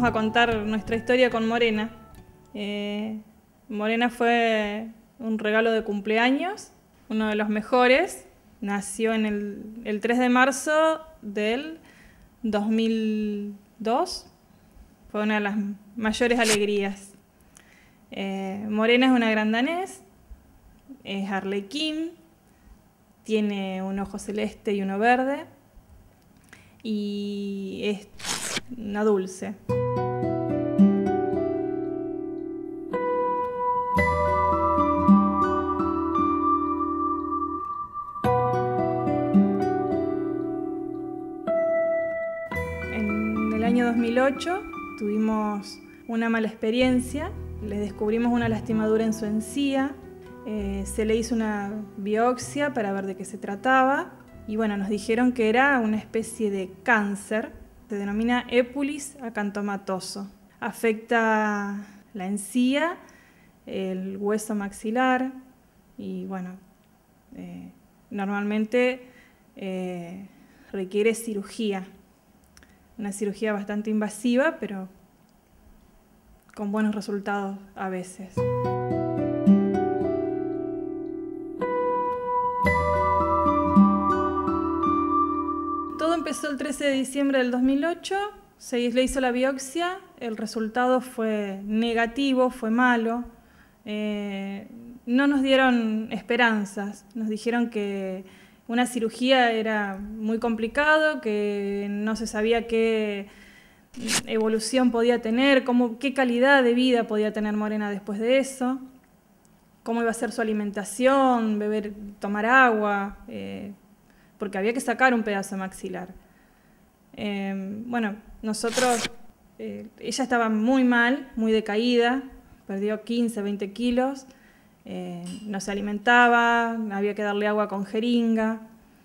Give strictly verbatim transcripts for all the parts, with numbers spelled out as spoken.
vamos a contar nuestra historia con Morena. Eh, Morena fue un regalo de cumpleaños, uno de los mejores. Nació en el, el tres de marzo del dos mil dos. Fue una de las mayores alegrías. Eh, Morena es una gran danés, es arlequín, tiene un ojo celeste y uno verde y es una dulce. En el año dos mil ocho tuvimos una mala experiencia, le descubrimos una lastimadura en su encía, eh, se le hizo una biopsia para ver de qué se trataba y bueno, nos dijeron que era una especie de cáncer, se denomina épulis acantomatoso. Afecta la encía, el hueso maxilar y bueno, eh, normalmente eh, requiere cirugía, una cirugía bastante invasiva, pero con buenos resultados a veces. Todo empezó el trece de diciembre del dos mil ocho, se le hizo la biopsia, el resultado fue negativo, fue malo. Eh, no nos dieron esperanzas, nos dijeron que una cirugía era muy complicado, que no se sabía qué evolución podía tener, cómo, qué calidad de vida podía tener Morena después de eso, cómo iba a ser su alimentación, beber, tomar agua, eh, porque había que sacar un pedazo maxilar. Eh, bueno, nosotros, eh, ella estaba muy mal, muy decaída, perdió quince, veinte kilos, eh, no se alimentaba, había que darle agua con jeringa.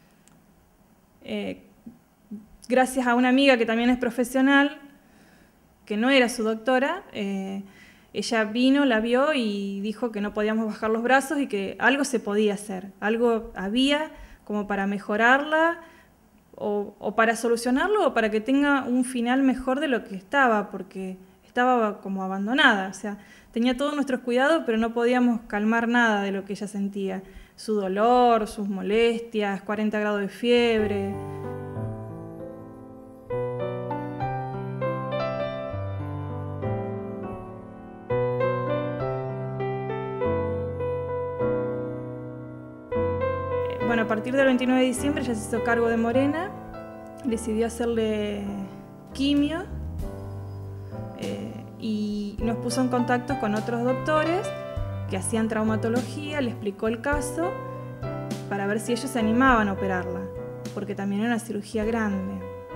Eh, Gracias a una amiga que también es profesional, que no era su doctora, eh, ella vino, la vio y dijo que no podíamos bajar los brazos y que algo se podía hacer, algo había como para mejorarla o, o para solucionarlo o para que tenga un final mejor de lo que estaba, porque estaba como abandonada, o sea, tenía todos nuestros cuidados, pero no podíamos calmar nada de lo que ella sentía, su dolor, sus molestias, cuarenta grados de fiebre. Bueno, a partir del veintinueve de diciembre ya se hizo cargo de Morena, decidió hacerle quimio eh, y nos puso en contacto con otros doctores que hacían traumatología, le explicó el caso para ver si ellos se animaban a operarla, porque también era una cirugía grande.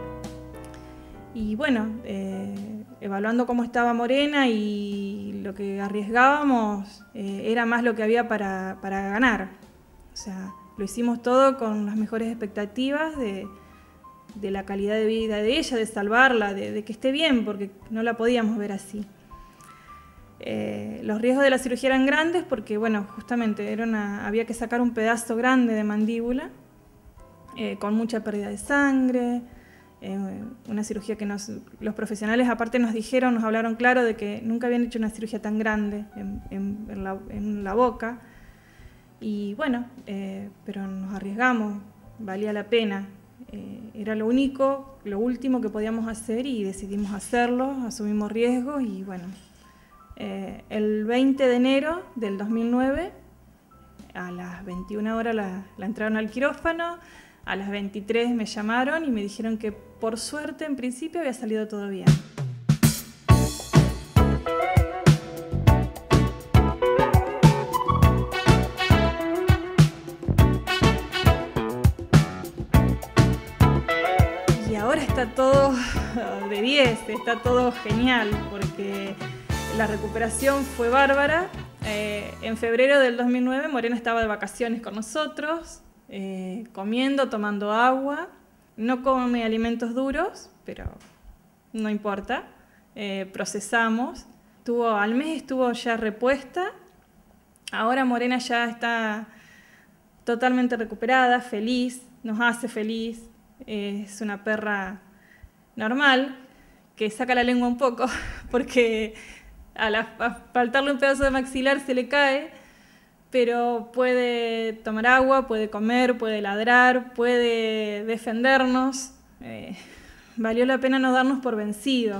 Y bueno, eh, evaluando cómo estaba Morena y lo que arriesgábamos, eh, era más lo que había para, para ganar. O sea, lo hicimos todo con las mejores expectativas de, de la calidad de vida de ella, de salvarla, de, de que esté bien, porque no la podíamos ver así. Eh, los riesgos de la cirugía eran grandes porque, bueno, justamente era una, había que sacar un pedazo grande de mandíbula, eh, con mucha pérdida de sangre, eh, una cirugía que nos, los profesionales aparte nos dijeron, nos hablaron claro de que nunca habían hecho una cirugía tan grande en, en, en, la, en la boca. Y bueno, eh, pero nos arriesgamos, valía la pena. Eh, era lo único, lo último que podíamos hacer y decidimos hacerlo, asumimos riesgos y bueno. Eh, el veinte de enero del dos mil nueve, a las veintiuna horas la, la entraron al quirófano, a las veintitrés me llamaron y me dijeron que por suerte en principio había salido todo bien. Y ahora está todo de diez, está todo genial porque la recuperación fue bárbara. Eh, en febrero del dos mil nueve Morena estaba de vacaciones con nosotros, eh, comiendo, tomando agua. No come alimentos duros, pero no importa. Eh, procesamos. Estuvo, al mes estuvo ya repuesta. Ahora Morena ya está totalmente recuperada, feliz, nos hace feliz. Eh, es una perra normal, que saca la lengua un poco, porque a, la, a faltarle un pedazo de maxilar se le cae, pero puede tomar agua, puede comer, puede ladrar, puede defendernos. Eh, valió la pena no darnos por vencidos.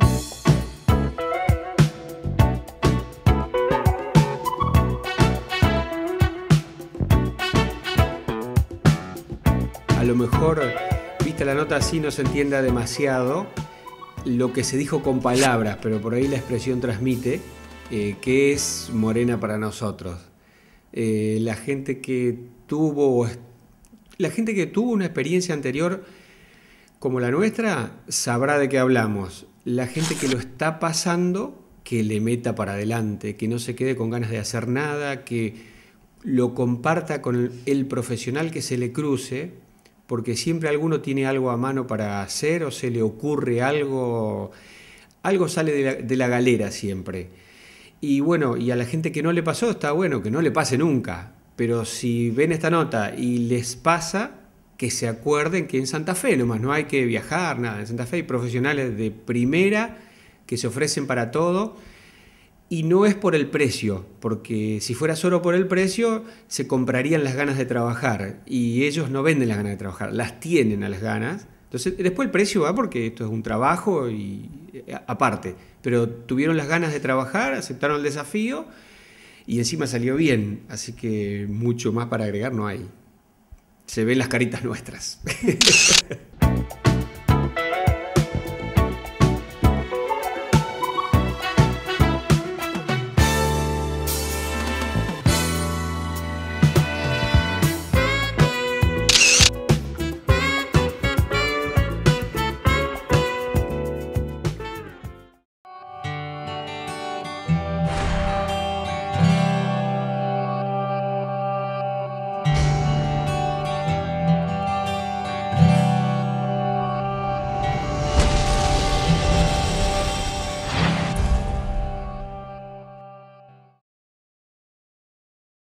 A lo mejor, vista la nota así, no se entienda demasiado lo que se dijo con palabras, pero por ahí la expresión transmite eh, qué es Morena para nosotros. Eh, la gente que tuvo, la gente que tuvo una experiencia anterior como la nuestra sabrá de qué hablamos. La gente que lo está pasando, que le meta para adelante, que no se quede con ganas de hacer nada, que lo comparta con el profesional que se le cruce, porque siempre alguno tiene algo a mano para hacer o se le ocurre algo, algo sale de la, de la galera siempre. Y bueno, y a la gente que no le pasó está bueno, que no le pase nunca, pero si ven esta nota y les pasa, que se acuerden que en Santa Fe nomás, no hay que viajar, nada, en Santa Fe hay profesionales de primera que se ofrecen para todo. Y no es por el precio, porque si fuera solo por el precio, se comprarían las ganas de trabajar. Y ellos no venden las ganas de trabajar, las tienen a las ganas. Entonces, después el precio va porque esto es un trabajo y aparte. Pero tuvieron las ganas de trabajar, aceptaron el desafío y encima salió bien. Así que mucho más para agregar no hay. Se ven las caritas nuestras.